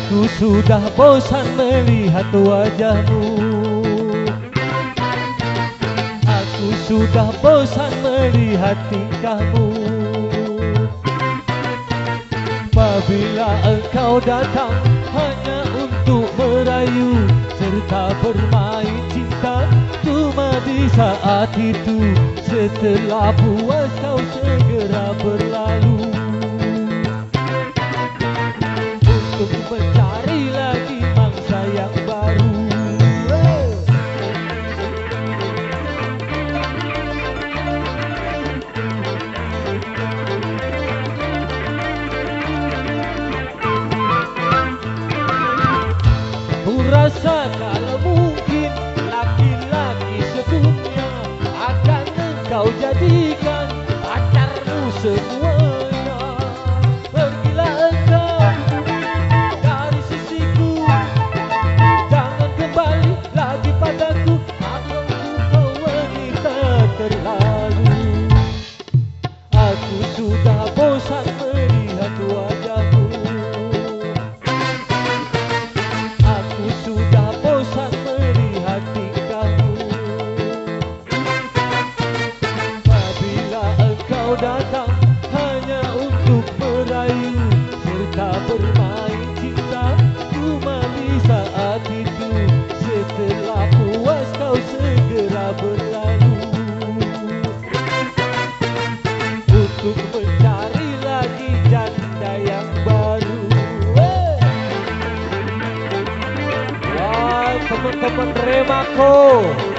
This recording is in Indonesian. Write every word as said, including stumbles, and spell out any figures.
Aku sudah bosan melihat wajahmu. Aku sudah bosan melihat tingkahmu. Apabila engkau datang hanya untuk merayu serta bermain cinta, cuma di saat itu setelah puas kau segera berlalu untuk mencari lagi mangsa yang baru. Rasa kalau mungkin laki-laki sedunia akan engkau jadikan pacarmu semuanya. Pergilah engkau dari sisiku, jangan kembali lagi padaku. Aku kau wanita terlalu. Aku sudah bosan melihat wajahmu. Sudah bosan melihat tingkahmu. Apabila engkau datang hanya untuk merayu serta bermain cinta, cuma di saat itu setelah puas kau segera berlalu untuk mencari lagi janda yang baru. Teman-teman Remako.